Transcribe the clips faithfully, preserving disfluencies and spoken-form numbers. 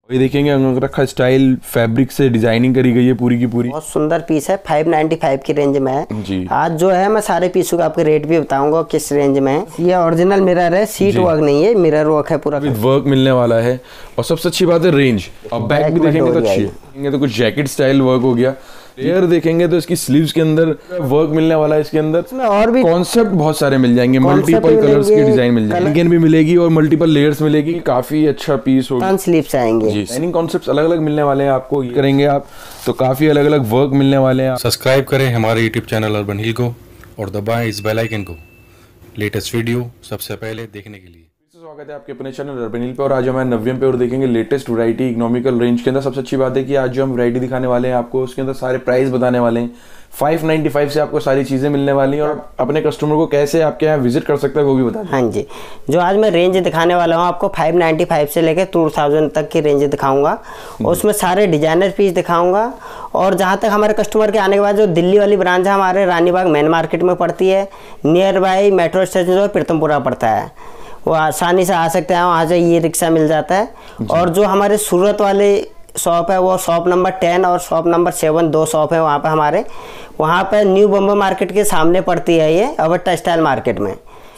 ये देखेंगे angrakha style fabric से डिजाइनिंग करी गई है पूरी की पूरी। बहुत सुंदर पीस है, फाइव नाइन्टी फाइव की रेंज में है जी। आज जो है मैं सारे पीसों का आपको रेट भी बताऊंगा किस रेंज में है। ये ओरिजिनल मिरर है, सीट वर्क नहीं है, मिरर वर्क है पूरा, वर्क मिलने वाला है। और सबसे अच्छी बात है रेंज, और बैक भी देखेंगे तो अच्छी है। तो कुछ जैकेट स्टाइल वर्क हो गया। लेयर देखेंगे तो इसकी स्लीव्स के अंदर वर्क मिलने वाला है। इसके अंदर और भी कॉन्सेप्ट बहुत सारे मिल जाएंगे, मल्टीपल कलर्स की डिजाइन मिल जाएगी, लिंकन भी मिलेगी और मल्टीपल लेयर्स मिलेगी। काफी अच्छा पीस होगा। स्लीव्स आएंगे जी, डिजाइनिंग कॉन्सेप्ट्स अलग अलग मिलने वाले हैं आपको। करेंगे आप तो काफी अलग अलग वर्क मिलने वाले हैं। सब्सक्राइब करें हमारे यूट्यूब चैनल अर्बन हिल को और दबाएं इस बेल आइकन को लेटेस्ट वीडियो सबसे पहले देखने के लिए। स्वागत है आपके अपने चैनल अर्बन हिल पे और आज हमारे नव्यम पे और देखेंगे लेटेस्ट वैरायटी इकोनॉमिकल रेंज के अंदर। सबसे अच्छी बात है कि आज जो हम वैरायटी दिखाने वाले हैं आपको, उसके अंदर सारे प्राइस बताने वाले हैं। फाइव नाइन्टी फाइव से आपको सारी चीजें मिलने वाली हैं और अपने कस्टमर को कैसे आपके यहाँ विजिट कर सकते हैं वो भी बता दें। हाँ जी, जो आज मैं रेंज दिखाने वाला हूँ आपको फाइव नाइन्टी फाइव से लेकर टू थाउजेंड तक की रेंज दिखाऊंगा और उसमें सारे डिजाइनर पीस दिखाऊंगा। और जहाँ तक हमारे कस्टमर के आने के बाद जो दिल्ली वाली ब्रांच है हमारे रानीबाग मेन मार्केट में पड़ती है, नियर बाई मेट्रो स्टेशन जो प्रीतमपुरा पड़ता है, वो आसानी से आ सकते हैं। वहाँ से ये रिक्शा मिल जाता है। और जो हमारे सूरत वाले शॉप है वो शॉप नंबर टेन और शॉप नंबर सेवन दो शॉप है वहाँ पे हमारे। वहाँ पे न्यू बम्बे मार्केट के सामने पड़ती है ये अवट्टा स्टाइल मार्केट में।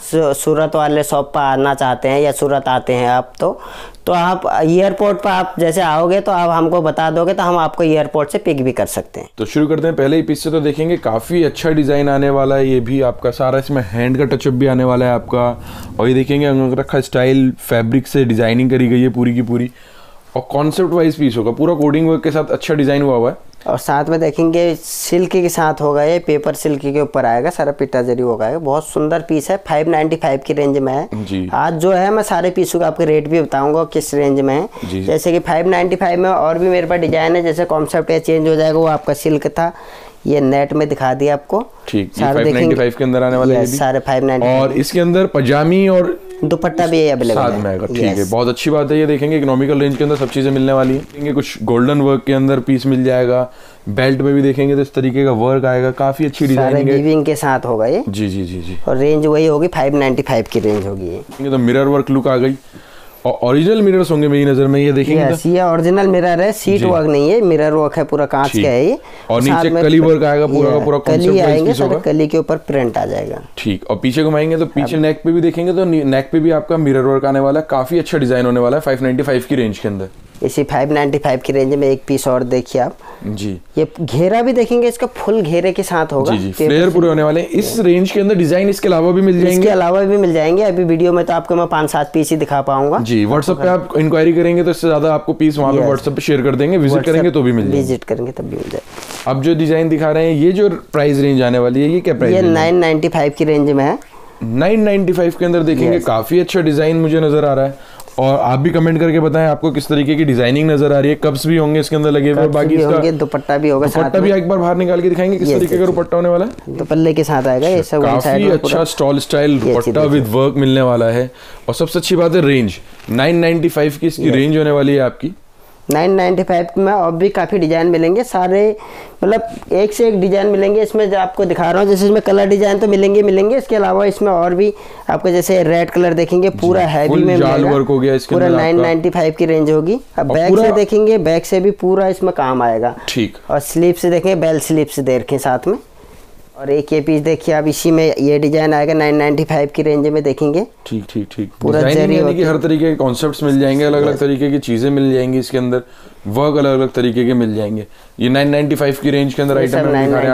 सूरत वाले शॉप पर आना चाहते हैं या सूरत आते हैं आप तो तो आप एयरपोर्ट पर आप जैसे आओगे तो आप हमको बता दोगे तो हम आपको एयरपोर्ट से पिक भी कर सकते हैं। तो शुरू करते हैं पहले ही पीस से। तो देखेंगे काफ़ी अच्छा डिज़ाइन आने वाला है। ये भी आपका सारा इसमें हैंड का टचअप भी आने वाला है आपका। और ये देखेंगे अंगरखा स्टाइल फैब्रिक से डिजाइनिंग करी गई है पूरी की पूरी और कॉन्सेप्ट वाइज पीस होगा, पूरा कोडिंग वर्क के साथ अच्छा डिजाइन हुआ हुआ है। और साथ में देखेंगे सिल्क के साथ होगा, ये पेपर सिल्क के ऊपर आएगा, सारा पिटा जरी होगा। बहुत सुंदर पीस है, फाइव नाइन्टी फाइव की रेंज में है जी। आज जो है मैं सारे पीसों का आपको रेट भी बताऊंगा किस रेंज में है। जैसे कि फाइव नाइन्टी फाइव में और भी मेरे पास डिजाइन है, जैसे कॉन्सेप्ट है चेंज हो जाएगा। वो आपका सिल्क था, ये नेट में दिखा दिया आपको। ठीक, फाइव नाइन्टी फाइव के अंदर आने वाले हैं सारे फाइव नाइन्टी फाइव। और इसके अंदर पजामी और दुपट्टा भी अवेलेबल साथ में आएगा। ठीक है, बहुत अच्छी बात है। ये देखेंगे इकोनॉमिकल रेंज के अंदर सब चीजें मिलने वाली हैं। कुछ गोल्डन वर्क के अंदर पीस मिल जाएगा। बेल्ट में भी देखेंगे तो इस तरीके का वर्क आएगा, काफी अच्छी डिजाइनिंग है, वीविंग के साथ होगा ये जी जी जी जी। और रेंज वही होगी फाइव नाइन्टी फाइव की रेंज होगी ये। तो मिरर वर्क लुक आ गई और ओरिजिनल मिरर्स होंगे मेरी नजर में। ये देखेंगे तो ये ओरिजिनल मिरर है, सीट वर्क नहीं है, मिरर वर्क है, पूरा कांच का है ये। और नीचे कली वर्क आएगा, पूरा का पूरा कली आएंगे, सारा कली के ऊपर प्रिंट आ जाएगा। ठीक, और पीछे घुमाएंगे तो पीछे नेक पे भी देखेंगे तो नेक पे भी आपका मिरर वर्क आने वाला है। काफी अच्छा डिजाइन होने वाला है फाइव नाइन्टी फाइव की रेंज के अंदर। इसी फाइव नाइन्टी फाइव की रेंज में एक पीस और देखिए आप जी। ये घेरा भी देखेंगे, इसका फुल घेरे के साथ होगा जी जी, फ्लेयर पूरे होने वाले हैं। इस रेंज के अंदर डिजाइन इसके अलावा भी मिल जाएंगे, इसके अलावा भी मिल जाएंगे। अभी वीडियो में तो आपको मैं पांच सात पीस ही दिखा पाऊंगा जी। व्हाट्सएप पे आप इंक्वायरी करेंगे तो इससे ज्यादा आपको पीस वहाँ पे व्हाट्सएप पे शेयर कर देंगे। विजिट करेंगे तो भी मिल जाएगा, विजिट करेंगे तब भी मिल जाएगा। अब जो डिजाइन दिखा रहे हैं, ये जो प्राइस रेंज आने वाली है, ये क्या प्राइस? ये नाइन नाइन्टी फाइव की रेंज में है। नाइन नाइन्टी फाइव के अंदर देखेंगे काफी अच्छा डिजाइन मुझे नजर आ रहा है। और आप भी कमेंट करके बताएं आपको किस तरीके की डिजाइनिंग नजर आ रही है। कप्स भी होंगे इसके अंदर लगे हुए, बाकी इसका दुपट्टा भी होगा। दुपट्टा भी एक बार बाहर निकाल के दिखाएंगे किस तरीके का दुपट्टा होने वाला है। दुपट्टे के साथ आएगा ये सब, काफी अच्छा stole style dupatta with work मिलने वाला है। और सबसे अच्छी बात है रेंज नाइन नाइन्टी फाइव की इसकी रेंज होने वाली है आपकी। नाइन नाइन्टी फाइव में और भी काफ़ी डिज़ाइन मिलेंगे, सारे मतलब एक से एक डिज़ाइन मिलेंगे। इसमें जो आपको दिखा रहा हूँ, जैसे इसमें कलर डिज़ाइन तो मिलेंगे मिलेंगे इसके अलावा इसमें और भी आपको जैसे रेड कलर देखेंगे पूरा हैवी में वर्क हो गया इसके पूरा नाइन नाइन्टी फाइव की रेंज होगी। अब बैक से देखेंगे, बैक से भी पूरा इसमें काम आएगा। ठीक, और स्लीव से देखेंगे, बेल स्लीव से दे रखे साथ में। और एक ये पीस देखिए आप, इसी में ये डिजाइन आएगा नाइन नाइन्टी फाइव की रेंज में देखेंगे। ठीक ठीक ठीक, पूरा यानी कि हर तरीके के कॉन्सेप्ट्स मिल जाएंगे, अलग अलग तरीके की चीजें मिल जाएंगी इसके अंदर, वर्क अलग अलग तरीके के मिल जाएंगे। ये नाइन नाइन्टी फाइव की रेंज के अंदर आइटम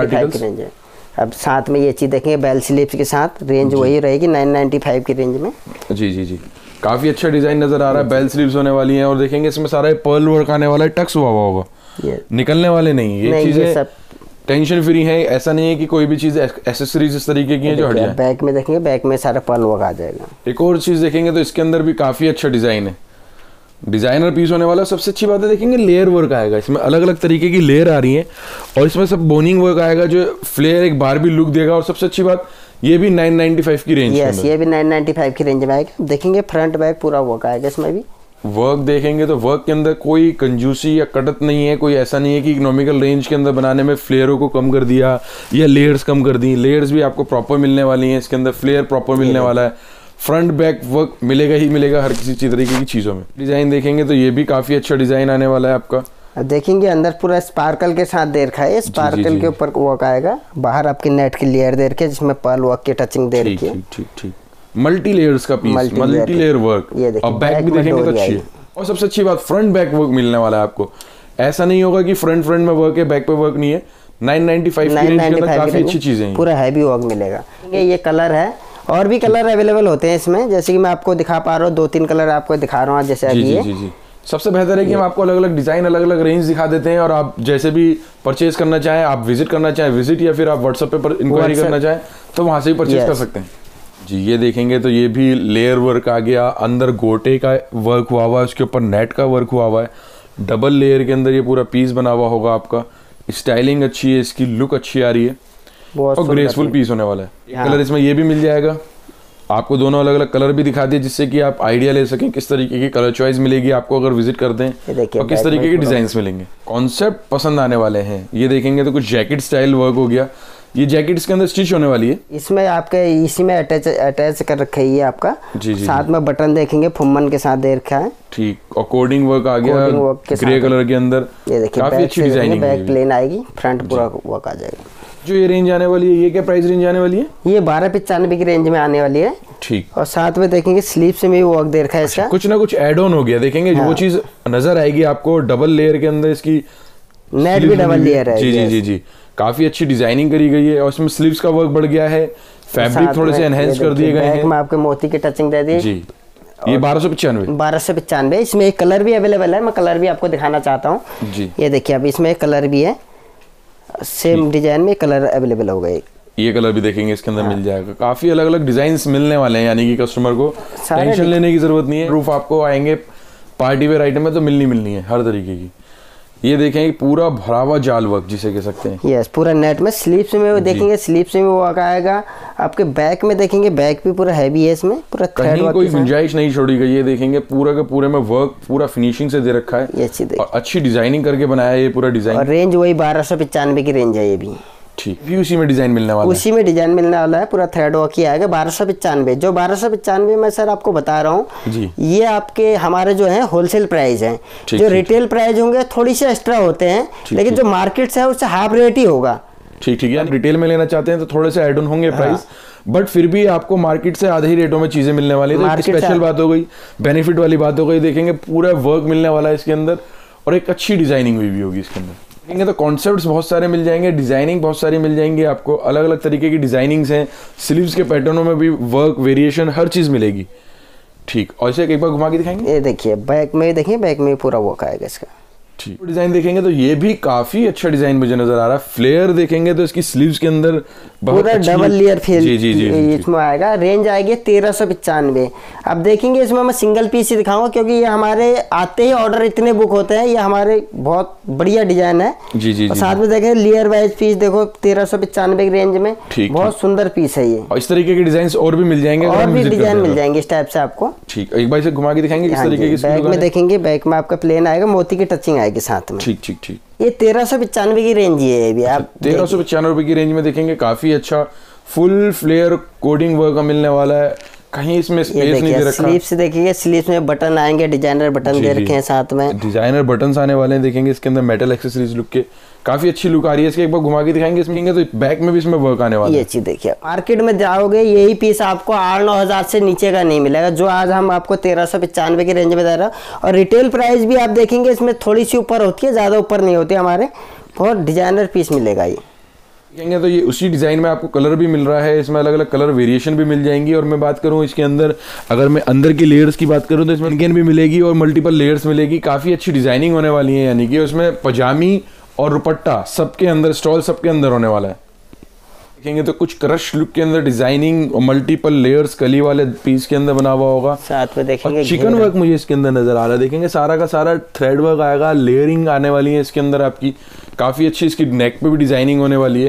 है। अब साथ में ये चीज देखेंगे बेल स्लीव्स के साथ, रेंज वही रहेगी नाइन नाइन्टी फाइव की रेंज में। जी जी जी, काफी अच्छा डिजाइन नजर आ रहा है। बेल स्लीव्स होने वाली हैं और देखेंगे इसमें सारा पर्ल वर्क आने वाला है, टक्स हुआ हुआ होगा, निकलने वाले नहीं। ये चीजें टेंशन फ्री है, ऐसा नहीं है कि कोई भी चीज एक्सेसरीज इस तरीके की है जो हट जाए। बैक में देखेंगे, बैक में सारा पर्ल वर्क आ जाएगा। एक और चीज देखेंगे तो इसके अंदर भी काफी अच्छा डिजाइन है, डिजाइनर पीस होने वाला। सबसे अच्छी बात है देखेंगे लेयर वर्क आएगा, इसमें अलग अलग तरीके की लेयर आ रही है और इसमें सब बोनिंग वर्क आएगा जो फ्लेयर एक बार भी लुक देगा। और सबसे अच्छी बात ये भी नाइन नाइन्टी फाइव की रेंज है। ये भी नाइन नाइन्टी फाइव की रेंज में आएगा। देखेंगे फ्रंट बैक पूरा वर्क आएगा इसमें भी। वर्क देखेंगे तो वर्क के अंदर कोई कंजूसी या कटत नहीं है, कोई ऐसा नहीं है कि इकोनॉमिकल रेंज के अंदर बनाने में फ्लेयरों को कम कर दिया या लेयर्स कम कर दी। लेयर्स भी आपको प्रॉपर मिलने वाली हैं इसके अंदर, फ्लेयर प्रॉपर मिलने वाला है। फ्रंट बैक वर्क मिलेगा ही मिलेगा हर किसी तरीके की चीज़ों में। डिज़ाइन देखेंगे तो ये भी काफ़ी अच्छा डिज़ाइन आने वाला है आपका। अब देखेंगे अंदर पूरा स्पार्कल के साथ दे रखा है, स्पार्कल के ऊपर वर्क आएगा, बाहर आपकी नेट की लेयर दे रखी है जिसमें पर्ल वर्क की टचिंग दे रखी है। ठीक ठीक मल्टी लेयर्स का पीस, मल्टी लेयर वर्क। और बैक भी देखेंगे तो अच्छी है, और सबसे अच्छी बात फ्रंट बैक वर्क मिलने वाला है आपको। ऐसा नहीं होगा कि फ्रंट फ्रंट में वर्क है बैक पे वर्क नहीं है। नाइन नाइन्टी फाइव की रेंज के अंदर काफी अच्छी चीजें हैं, पूरा हैवी वर्क मिलेगा। ये कलर है और भी कलर अवेलेबल होते हैं इसमें, जैसे कि मैं आपको दिखा पा रहा हूँ, दो तीन कलर आपको दिखा रहा हूँ जैसे अभी ये। जी जी जी सबसे बेहतर है कि हम आपको अलग अलग डिजाइन अलग अलग रेंज दिखा देते हैं, और आप जैसे भी परचेज करना चाहें, आप विजिट करना चाहें विजिट, या फिर आप व्हाट्सएप पे इंक्वायरी करना चाहें तो वहां से ही परचेज कर सकते हैं। जी ये देखेंगे तो ये भी लेयर वर्क आ गया, अंदर गोटे का वर्क हुआ हुआ है, उसके ऊपर नेट का वर्क हुआ हुआ है, डबल लेयर के अंदर ये पूरा पीस बना हुआ होगा आपका। स्टाइलिंग अच्छी है, इसकी लुक अच्छी आ रही है और ग्रेसफुल पीस होने वाला है। कलर इसमें ये भी मिल जाएगा आपको, दोनों अलग अलग कलर भी दिखा दिए जिससे कि आप आइडिया ले सकें किस तरीके की कलर चॉइस मिलेगी आपको अगर विजिट करते हैं, और किस तरीके के डिजाइन मिलेंगे। कॉन्सेप्ट पसंद आने वाले हैं। ये देखेंगे तो कुछ जैकेट स्टाइल वर्क हो गया, ये जैकेट्स के अंदर स्टिच होने वाली है। इसमें आपके इसी में अटैच अटैच कर रखा है ये आपका। जी जी साथ में बटन देखेंगे फुम्मन के साथ दे रखा है। ठीक, और कोडिंग वर्क आ गया ग्रे कलर के अंदर। ये देखिए काफी अच्छी डिजाइनिंग, बैक प्लेन आएगी, फ्रंट पूरा वर्क आ जाएगा। जो ये रेंज आने वाली है, ये क्या प्राइस रेंज आने वाली है? ये बारह पचानवे की रेंज में आने वाली है। ठीक, और साथ में देखेंगे स्लीव से भी वर्क दे रखा है इसका। कुछ ना कुछ एड ऑन हो गया, देखेंगे हाँ। वो चीज नजर आएगी आपको। डबल लेयर के अंदर इसकी नेट भी डबल लेयर है। जी जी जी जी काफी अच्छी डिजाइनिंग करी गई है, और इसमें स्लीव्स का वर्क बढ़ गया है, फैब्रिक थोड़े से एनहेंस कर दिए गए हैं। मैं आपके मोती की टचिंग दे दी जी। ये बारह सौ पचानवे बारह सौ पचानवे इसमें एक कलर भी अवेलेबल है, मैं कलर भी आपको दिखाना चाहता हूँ जी। ये देखिए अब इसमें कलर भी है, सेम डिजाइन में कलर अवेलेबल हो गए। ये कलर भी देखेंगे इसके अंदर हाँ। मिल जाएगा। काफी अलग अलग डिजाइन मिलने वाले हैं, यानी कि कस्टमर को टेंशन लेने की जरूरत नहीं है। प्रूफ आपको आएंगे पार्टी वेयर आइटम में तो मिलनी मिलनी है हर तरीके की। ये देखेंगे पूरा भरा हुआ जाल वर्क जिसे कह सकते हैं। यस पूरा नेट में स्लीव्स में वो देखेंगे, स्लीव्स में वो वर्क आएगा आपके। बैक में देखेंगे, बैक भी पूरा हैवी है, इसमें पूरा कहीं कोई गुंजाइश नहीं छोड़ी गई है। देखेंगे पूरा का पूरे में वर्क पूरा फिनिशिंग से दे रखा है, ये अच्छी और अच्छी डिजाइनिंग करके बनाया है ये पूरा डिजाइन। और रेंज वही बारह सौ पचानवे की रेंज है ये भी। ठीक, भी उसी में डिजाइन मिलने वाला उसी में डिजाइन मिलने वाला है, पूरा थ्रेड वर्क ही आएगा। बारह सौ पचानवे जो बारह सौ पचानवे में सर आपको बता रहा हूँ, ये आपके हमारे जो है होलसेल प्राइस है। जो रिटेल प्राइस होंगे थोड़ी सी एक्स्ट्रा होते हैं, लेकिन जो मार्केट से है उससे हाफ रेट ही होगा। ठीक ठीक है, रिटेल में लेना चाहते हैं तो थोड़े से एड ऑन होंगे प्राइस, बट फिर भी आपको मार्केट से आधे ही रेटों में चीजें मिलने वाली है। तो स्पेशल बात हो गई, बेनिफिट वाली बात हो गई। देखेंगे पूरा वर्क मिलने वाला है इसके अंदर, और एक अच्छी डिजाइनिंग हुई भी होगी इसके अंदर। देखेंगे तो कॉन्सेप्ट्स बहुत सारे मिल जाएंगे, डिजाइनिंग बहुत सारी मिल जाएंगी आपको। अलग अलग तरीके की डिजाइनिंग्स हैं, स्लीव्स के पैटर्नों में भी वर्क वेरिएशन हर चीज मिलेगी। ठीक, और इसे एक बार घुमा के दिखाएंगे। ये देखिए बैक में देखिए, बैक में पूरा वर्क आएगा इसका। ठीक, डिजाइन देखेंगे तो ये भी काफी अच्छा डिजाइन मुझे नजर आ रहा है। फ्लेयर देखेंगे तो इसकी स्लीव्स के अंदर पूरा डबल लेयर फेल जी जी जी इसमें आएगा। रेंज आएगी तेरह सौ पचानवे। अब देखेंगे इसमें मैं सिंगल पीस ही दिखाऊंगा, क्योंकि ये हमारे आते ही ऑर्डर इतने बुक होते हैं। ये हमारे बहुत बढ़िया डिजाइन है जी जी। और साथ में देखें लेयर वाइज पीस देखो तेरह सौ पचानवे की रेंज में, बहुत सुंदर पीस है ये। और इस तरीके के डिजाइन और भी मिल जाएंगे, और भी डिजाइन मिल जाएंगे इस टाइप से आपको। ठीक, एक बार इसे घुमा के दिखाएंगे किस तरीके की। बैक में देखेंगे, बैक में आपका प्लेन आएगा, मोती की टचिंग आएगी साथ में। ठीक ठीक ठीक, ये तेरह सौ पचानवे की रेंज ये है भी। आप तेरह सौ पचानवे रुपए की रेंज में देखेंगे काफी अच्छा फुल फ्लेयर कोडिंग वर्क मिलने वाला है। कहीं इसमें स्पेस नहीं दे रखा। स्लीव से देखिए, स्लीव में बटन आएंगे, डिजाइनर बटन दे रखे हैं साथ में। डिजाइनर बटन्स आने वाले हैं। देखेंगे इसके अंदर मेटल एक्सेसरीज लुक के काफी अच्छी लुक आ रही है इसके। एक बार घुमा के दिखाएंगे इसमें, तो बैक में भी इसमें वर्क आने वाला है। ये चीज देखिए, मार्केट में जाओगे यही पीस आपको आठ नौ हजार से नीचे का नहीं मिलेगा, जो आज हम आपको तेरह सौ पचानवे की रेंज में दे रहा है। और रिटेल प्राइस भी आप देखेंगे इसमें थोड़ी सी ऊपर होती है, ज्यादा ऊपर नहीं होती। हमारे बहुत डिजाइनर पीस मिलेगा ये। देखेंगे तो ये उसी डिजाइन में आपको कलर भी मिल रहा है, इसमें अलग अलग कलर वेरिएशन भी मिल जाएंगी। और मैं बात करूं इसके अंदर, अगर मैं अंदर की लेयर्स की बात करूं तो इसमें इनकेन भी मिलेगी और मल्टीपल लेयर्स मिलेगी। काफी अच्छी डिजाइनिंग होने वाली है, यानी कि उसमें पजामी और दुपट्टा सबके अंदर, स्टॉल सबके अंदर होने वाला है। देखेंगे तो कुछ क्रश लुक के अंदर डिजाइनिंग और मल्टीपल लेयर्स कली वाले पीस के अंदर बना हुआ होगा। साथ में देखेंगे चिकन वर्क मुझे इसके अंदर नजर आ रहा है। देखेंगे सारा का सारा थ्रेड वर्क आएगा, लेयरिंग आने वाली है इसके अंदर आपकी। काफी अच्छी इसकी नेक पे भी डिजाइनिंग होने वाली है।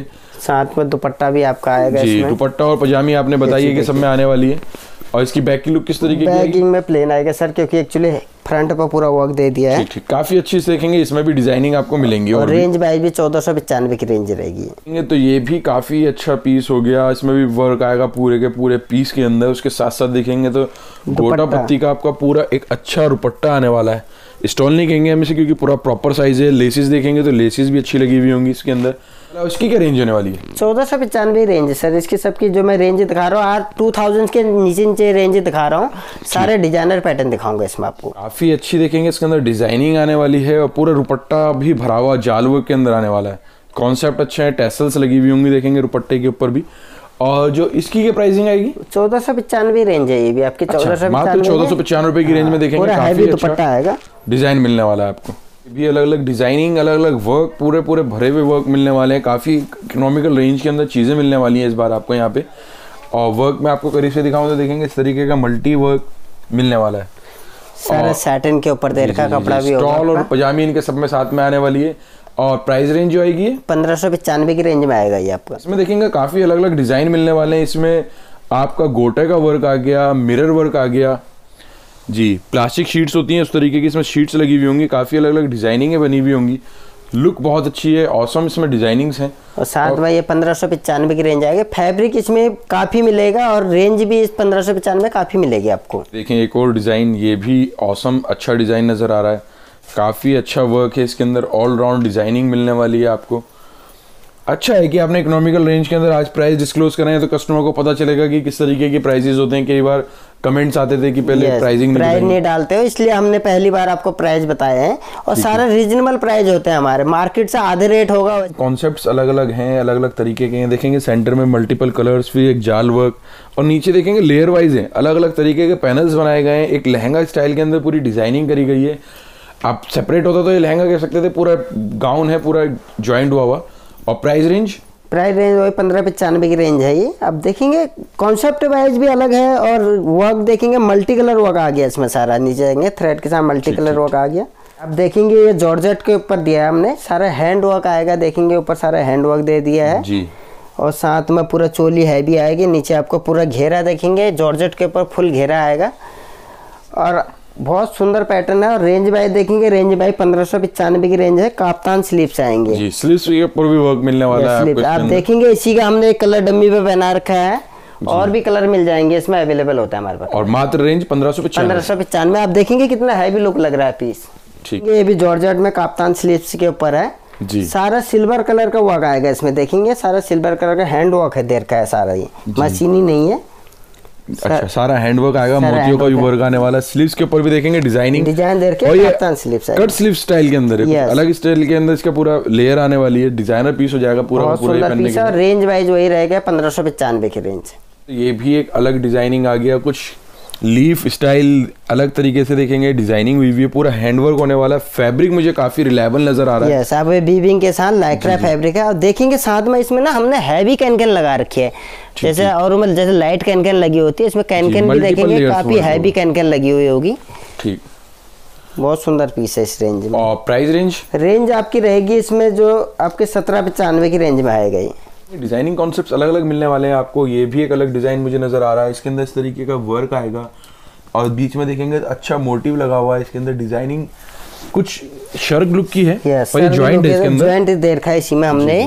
साथ में दुपट्टा भी आपका आएगा जी, इसमें। दुपट्टा और पजामी आपने बताई है कि सब में आने वाली है। और इसकी बैक की लुक किस तरीके की है? बैगिंग में प्लेन आएगा सर, क्योंकि एक्चुअली फ्रंट पर पूरा वर्क दे दिया है। ठीक ठीक, काफी अच्छी से देखेंगे, इसमें भी डिजाइनिंग आपको मिलेंगी। और और रेंज वाइज भी चौदह सौ पचानवे की रेंज रहेगी। तो ये भी काफी अच्छा पीस हो गया, इसमें भी वर्क आएगा पूरे के पूरे पीस के अंदर। उसके साथ साथ देखेंगे तो गोटा पत्ती का आपका पूरा एक अच्छा दुपट्टा आने वाला है। स्टॉल नहीं कहेंगे हम इसे, क्योंकि पूरा प्रॉपर साइज है। लेसिस देखेंगे तो लेसिस भी अच्छी लगी हुई होंगी इसके अंदर। उसकी क्या रेंज होने वाली है? चौदह सौ पचानवे रेंज है सर इसकी। सबकी जो मैं रेंज दिखा रहा हूँ आज टू थाउजेंड के नीचे नीचे रेंज दिखा रहा हूँ। सारे डिजाइनर पैटर्न दिखाऊंगा इसमें आपको। काफी अच्छी देखेंगे, इसके अंदर डिजाइनिंग आने वाली है और पूरा दुपट्टा भी भरा हुआ जाल वर्क के अंदर आने वाला है। कॉन्सेप्ट अच्छा है, टैसल्स लगी हुई होंगी देखेंगे दुपट्टे के ऊपर भी। और जो इसकी क्या प्राइसिंग आएगी? चौदह सौ पचानवे रेंज है ये भी आपकी। चौदह सौ मात्र चौदह सौ पचानवे रुपए की रेंज में देखेंगे। पूरा हैवी दुपट्टा आएगा, डिजाइन मिलने वाला है आपको। भी अलग अलग डिजाइनिंग, अलग अलग वर्क, पूरे पूरे भरे हुए वर्क मिलने वाले हैं। काफी इकोनॉमिकल रेंज के अंदर चीजें मिलने वाली हैं इस बार आपको यहाँ पे। और वर्क में आपको करीब से दिखाऊं तो देखेंगे इस तरीके का मल्टी वर्क मिलने वाला है। सारा सैटिन के ऊपर देर का कपड़ा भी होगा। स्टॉल और पजामी इनके सब में साथ में आने वाली है। और प्राइस रेंज जो आएगी पंद्रह सौ पचानवे की रेंज में आएगा ये आपका। इसमें देखेंगे काफी अलग अलग डिजाइन मिलने वाले हैं। इसमें आपका गोटे का वर्क आ गया, मिरर वर्क आ गया जी, प्लास्टिक शीट्स होती हैं उस तरीके की इसमें शीट्स लगी हुई होंगी। काफी अलग अलग डिजाइनिंग बनी हुई होंगी। लुक बहुत अच्छी है, ऑसम इसमें डिजाइनिंग्स हैं। और साथ में ये पंद्रह सौ पचानवे की रेंज आएगी। फैब्रिक इसमें काफी मिलेगा और रेंज भी इस पंद्रह सौ पचानवे काफी मिलेगी आपको। देखें एक और डिजाइन, ये भी ऑसम अच्छा डिजाइन नजर आ रहा है। काफी अच्छा वर्क है इसके अंदर, ऑल राउंड डिजाइनिंग मिलने वाली है आपको। अच्छा है कि आपने इकोनॉमिकल रेंज के अंदर आज प्राइस डिस्क्लोज कराए तो कस्टमर को पता चलेगा कि किस तरीके के प्राइसेस होते हैं। कई बार कमेंट्स आते थे कि पहले yes, प्राइसिंग प्राइस नहीं डालते हो, इसलिए हमने पहली बार आपको प्राइस बताए हैं। और सारे रीजनेबल प्राइस होते हैं हमारे, मार्केट से आधे रेट होगा। कॉन्सेप्ट्स अलग अलग हैं, अलग अलग तरीके के हैं। देखेंगे सेंटर में मल्टीपल कलर्स, फिर एक जाल वर्क, और नीचे देखेंगे लेयर वाइज है, अलग अलग तरीके के पैनल्स बनाए गए हैं। एक लहंगा स्टाइल के अंदर पूरी डिजाइनिंग करी गई है। आप सेपरेट होता तो ये लहंगा कह सकते थे, पूरा गाउन है, पूरा ज्वाइंट हुआ हुआ। और प्राइस रेंज प्राइस रेंज वही पंद्रह पचानवे की रेंज है ये। अब देखेंगे कॉन्सेप्ट वाइज भी अलग है। और वर्क देखेंगे मल्टी कलर वर्क आ गया इसमें सारा। नीचे जाएंगे थ्रेड के साथ मल्टी कलर वर्क आ गया। अब देखेंगे ये जॉर्जेट के ऊपर दिया है हमने, सारा हैंड वर्क आएगा। देखेंगे ऊपर सारा हैंड वर्क दे दिया है जी। और साथ में पूरा चोली हैवी आएगी। नीचे आपको पूरा घेरा देखेंगे, जॉर्जेट के ऊपर फुल घेरा आएगा। और बहुत सुंदर पैटर्न है। और रेंज बाय देखेंगे, रेंज बाय पंद्रह सौ पचानवे की रेंज है। काफ्तान स्लीव्स आएंगे जी, स्लीव्स के ऊपर भी वर्क मिलने वाला है आपको। आप देखेंगे इसी का हमने एक कलर डमी पे बना रखा है। और भी कलर मिल जाएंगे इसमें, अवेलेबल होता है हमारे पास। और मात्र रेंज पंद्रह सौ पंद्रह सौ पचानवे। आप देखेंगे कितना हैवी लुक लग रहा है पीस। ठीक, ये भी जॉर्जेट में काफ्तान स्लीव्स के ऊपर है जी। सारा सिल्वर कलर का वर्क आएगा इसमें। देखेंगे सारा सिल्वर कलर का हैंड वर्क है, देर का है सारा, ये मशीनी नहीं है। अच्छा, सारा हैंडवर्क आएगा, मोतियों का भी वर्क आने वाला। स्लीव्स के ऊपर भी देखेंगे डिजाइनिंग, डिजाइन देर के काफ्तान स्लीव्स है, कट स्लीव स्टाइल के अंदर है। अलग स्टाइल के अंदर इसका पूरा लेयर आने वाली है। डिजाइनर पीस हो जाएगा पूरा पूरा ये पहनने के। रेंज वाइज वही रहेगा पंद्रह सौ पचानवे की रेंज। ये भी एक अलग डिजाइनिंग आ गया, कुछ लीफ स्टाइल अलग तरीके से देखेंगे। डिजाइनिंग हुई है, पूरा हैंडवर्क होने वाला है। फैब्रिक मुझे काफी रिलायबल नजर आ रहा है। यस, अब वीविंग के साथ लाइक्रा फैब्रिक है। और देखेंगे साथ में इसमें ना हमने हैवी कैनकन लगा रखी है। जैसे और जैसे लाइट कैनकन लगी होती है, इसमें कैनकन भी देखेंगे काफी हैवी कैनकन लगी हुई होगी। ठीक, बहुत सुंदर पीस है इस रेंज में। और प्राइस रेंज रेंज आपकी रहेगी इसमें जो आपके सत्रह पचानवे की रेंज में आएगा। ये डिजाइनिंग कॉन्सेप्ट्स अलग अलग मिलने वाले हैं आपको। ये भी एक अलग डिजाइन मुझे नजर आ रहा है। इसके अंदर इस तरीके का वर्क आएगा और बीच में देखेंगे अच्छा मोटिव लगा हुआ है। इसके अंदर डिजाइनिंग कुछ शर्क लुक की है। yes, और ये जॉइंट है इसके अंदर, जॉइंट दे रखा है इसी में हमने।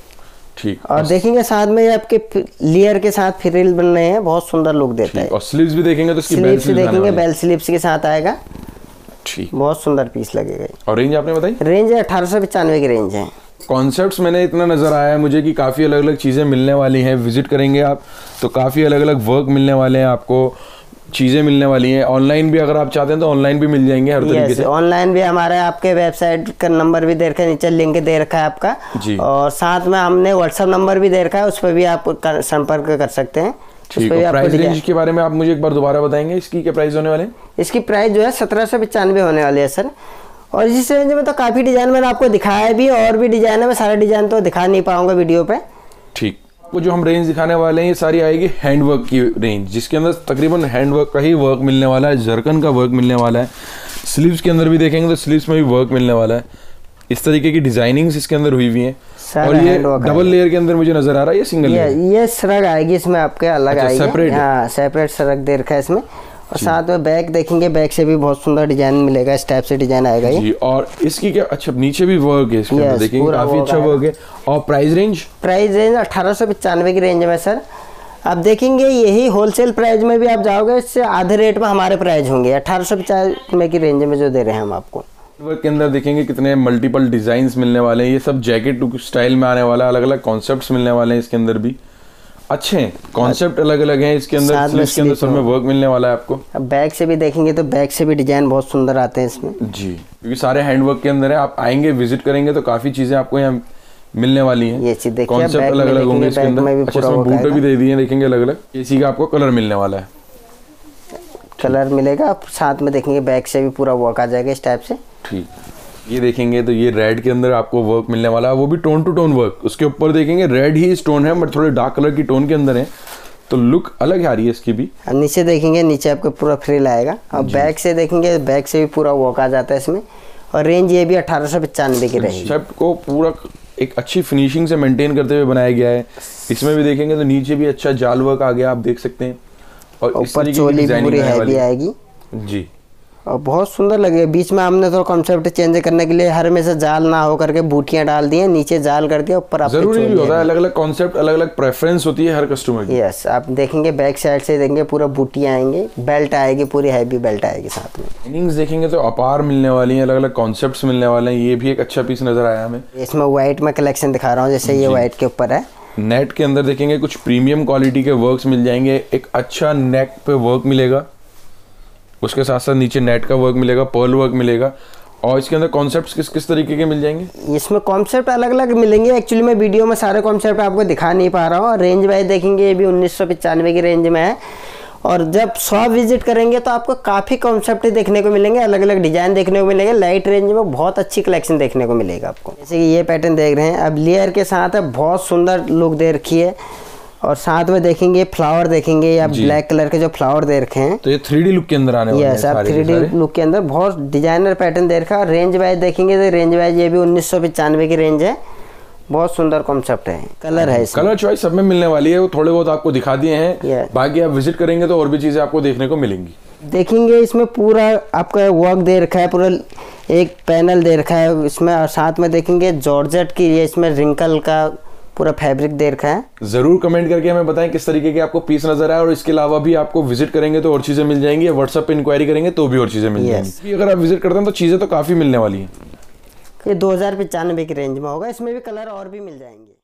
ठीक, और देखेंगे साथ में आपके लेयर के साथ फ्रिल बन रहे हैं, बहुत सुंदर लुक देता है। और स्लीव्स भी देखेंगे तो इसकी स्लीव्स देखेंगे बेल स्लीव्स के साथ आएगा। ठीक, बहुत सुंदर पीस लगेगा। और रेंज आपने बताई? रेंज अठारह सौ पचानवे की रेंज है। कॉन्सेप्ट्स मैंने इतना नजर आया है मुझे कि काफी अलग अलग चीजें मिलने वाली हैं। विजिट करेंगे आप तो काफी अलग अलग वर्क मिलने वाले हैं आपको, चीजें मिलने वाली हैं। ऑनलाइन भी अगर आप चाहते हैं तो ऑनलाइन भी मिल जाएंगे हर तरीके से। ऑनलाइन भी हमारे आपके वेबसाइट का नंबर भी दे रखा है, नीचे लिंक दे रखा है आपका जी। और साथ में हमने व्हाट्सएप नंबर भी दे रखा है, उस पर भी आप संपर्क कर सकते हैं। ठीक है, प्राइस रेंज के बारे में आप मुझे एक बार दोबारा बताएंगे, इसकी क्या प्राइस होने वाले हैं? इसकी प्राइस जो है सत्रह सौ पचानवे होने वाली है सर। और इस रेंज में तो काफी डिजाइन मैंने आपको दिखाया भी, और भी डिजाइन है, मैं सारे डिजाइन तो दिखा नहीं पाऊंगा वीडियो पे। ठीक, आपको जो हम रेंज दिखाने वाले हैं ये सारी आएगी हैंडवर्क की रेंज, जिसके अंदर तकरीबन हैंडवर्क का ही वर्क मिलने वाला है, जरकन का वर्क मिलने वाला है। स्लीव्स के अंदर भी देखेंगे तो स्लीव्स में भी वर्क मिलने वाला है। इस तरीके की डिजाइनिंग्स इसके अंदर हुई हुई हैं। सारा और ये हैंडवर्क डबल लेयर के अंदर मुझे नजर आ रहा है, ये सिंगल ये लेयर? ये श्रग आएगी इसमें आपके अलग अच्छा, आएगी। सेपरेट? हाँ सेपरेट श्रग दे रखा है इसमें। और साथ में बैक देखेंगे, बैक से भी बहुत सुंदर डिजाइन मिलेगा, इस टाइप से डिजाइन आएगा ये जी। और इसकी क्या, अच्छा नीचे भी वर्क है इसके अंदर, Yes, देखेंगे पूरा काफी work अच्छा आएगा। वर्क है। और प्राइस रेंज? प्राइस रेंज अठारह सौ पचानवे की रेंज में सर। आप देखेंगे यही होलसेल प्राइस में भी आप जाओगे, इससे आधे रेट में हमारे प्राइस होंगे। अठारह सौ पचानवे की रेंज में जो दे रहे हैं हम आपको। वर्क के अंदर देखेंगे कितने मल्टीपल डिजाइन्स मिलने वाले हैं। ये सब जैकेट स्टाइल में आने वाला है, अलग अलग कॉन्सेप्ट्स मिलने वाले हैं इसके अंदर भी। अच्छे हैं कॉन्सेप्ट, अलग अलग हैं इसके अंदर, साथ में इसके अंदर सब में वर्क मिलने वाला है आपको। अब बैक से भी देखेंगे तो बैक से भी डिजाइन बहुत सुंदर आते हैं इसमें जी, क्योंकि सारे हैंडवर्क के अंदर है। आप आएंगे विजिट करेंगे तो काफी चीजें आपको यहाँ मिलने वाली हैं। ये चीज देखिए, कॉन्सेप्ट बैक अलग में अलग होंगे देखेंगे, इसके बैक अंदर। में भी अच्छा, पूरा इसमें वर्क बूटे भी आएगा। दे दिए देखेंगे अलग अलग। इसी का आपको कलर मिलने वाला है, कलर मिलेगा। आप साथ में देखेंगे बैक से भी पूरा वर्क आ जाएगा इस टाइप से। ठीक। ये देखेंगे तो ये रेड के अंदर आपको वर्क मिलने वाला है, वो भी टोन टू टोन वर्क। उसके ऊपर देखेंगे रेड ही स्टोन है, बट थोड़े डार्क कलर की टोन के अंदर है, तो लुक अलग आ रही है इसकी भी। अब नीचे देखेंगे, नीचे आपको पूरा फ्रिल आएगा। और बैक से देखेंगे, बैक से भी पूरा वर्क आ जाता है इसमें। और रेंज ये भी अठारह सौ पचानवे की रहेगी। कॉन्सेप्ट को पूरा एक अच्छी फिनिशिंग से मेंटेन करते हुए बनाया गया है। इसमें भी देखेंगे तो नीचे भी अच्छा जाल वर्क आ गया, आप देख सकते हैं। और इस ऊपर तरीके की चोली डिजाइनिंग पूरी आने हैवी वाली है। आएगी जी। और बहुत सुंदर लगेगा। बीच में हमने थोड़ा कॉन्सेप्ट चेंज करने के लिए हर में से जाल ना हो करके बूटियां डाल दी हैं, नीचे जाल कर दिया, ऊपर आपको जरूरी भी चोली होता है, है। अलग अलग कॉन्सेप्ट, अलग अलग प्रेफरेंस होती है हर कस्टमर की। यस, आप देखेंगे बैक साइड से देखेंगे पूरा बूटियां आएंगे, बेल्ट आएगी, पूरी हैवी बेल्ट आएगी साथ में। इनिंग्स देखेंगे तो अपार मिलने वाली हैं, अलग अलग कॉन्सेप्ट्स मिलने वाले हैं। ये भी एक अच्छा पीस नजर आया हमें। इसमें व्हाइट में कलेक्शन दिखा रहा हूँ, जैसे ये व्हाइट के ऊपर है। नेट के अंदर देखेंगे कुछ प्रीमियम क्वालिटी के वर्क्स मिल जाएंगे। एक अच्छा नेक पे वर्क मिलेगा, उसके साथ साथ नीचे नेट का वर्क मिलेगा, पर्ल वर्क मिलेगा। और इसके अंदर कॉन्सेप्ट्स किस किस तरीके के मिल जाएंगे? इसमें कॉन्सेप्ट अलग अलग मिलेंगे। एक्चुअली मैं वीडियो में सारे कॉन्सेप्ट आपको दिखा नहीं पा रहा हूँ। रेंज वाइज देखेंगे ये भी उन्नीस सौ पचानवे की रेंज में है। और जब शॉप विजिट करेंगे तो आपको काफ़ी कॉन्सेप्ट देखने को मिलेंगे, अलग अलग डिजाइन देखने को मिलेंगे। लाइट रेंज में बहुत अच्छी कलेक्शन देखने को मिलेगा आपको। जैसे कि ये पैटर्न देख रहे हैं, अब लेयर के साथ है, बहुत सुंदर लुक दे रखी है। और साथ में देखेंगे फ्लावर देखेंगे, या ब्लैक कलर के जो फ्लावर दे रखे हैं, तो ये थ्री डी लुक के अंदर आने वाले हैं यस, आप सारे थ्री के सारे। डी लुक के अंदर बहुत डिजाइनर पैटर्न दे रखा है। रेंज वाइज देखेंगे तो रेंज वाइज ये भी उन्नीस सौ पचानवे की रेंज है। बहुत सुंदर कॉन्सेप्ट है। कलर है इसमें, कलर चॉइस सब में मिलने वाली है। वो थोड़े बहुत आपको दिखा दिए हैं, Yes. बाकी आप विजिट करेंगे तो और भी चीजें आपको देखने को मिलेंगी। देखेंगे इसमें पूरा आपका वर्क दे रखा है, पूरा एक पैनल दे रखा है इसमें। और साथ में देखेंगे जॉर्जेट की, ये इसमें रिंकल का पूरा फैब्रिक दे रखा है। जरूर कमेंट करके हमें बताएं किस तरीके के आपको पीस नजर आए। और इसके अलावा भी आपको विजिट करेंगे तो और चीजें मिल जाएंगी, व्हाट्सएप पे इंक्वायरी करेंगे तो भी और चीजें मिल Yes. जाएंगी। अगर आप विजिट करते हैं तो चीजें तो काफी मिलने वाली हैं। ये दो हजार पचानवे की रेंज में होगा। इसमें भी कलर और भी मिल जाएंगे।